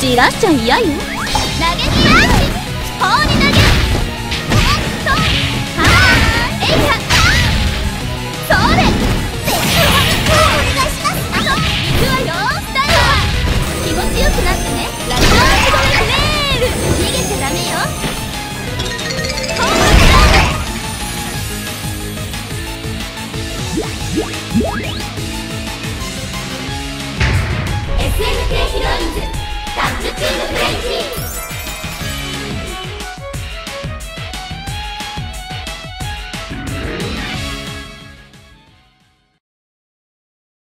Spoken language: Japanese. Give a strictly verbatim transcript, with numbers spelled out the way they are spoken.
じらしちゃ嫌よ。投げスマッシュ、放り投げ、おっと、はーい、えいや、それ、絶対お願いします。あと、行くわよ、スタイルは気持ちよくなってね。ラジオアシドレフレール、逃げちゃダメよ。ほーら エスエヌケー ヒロインズタッチチームプレイチーム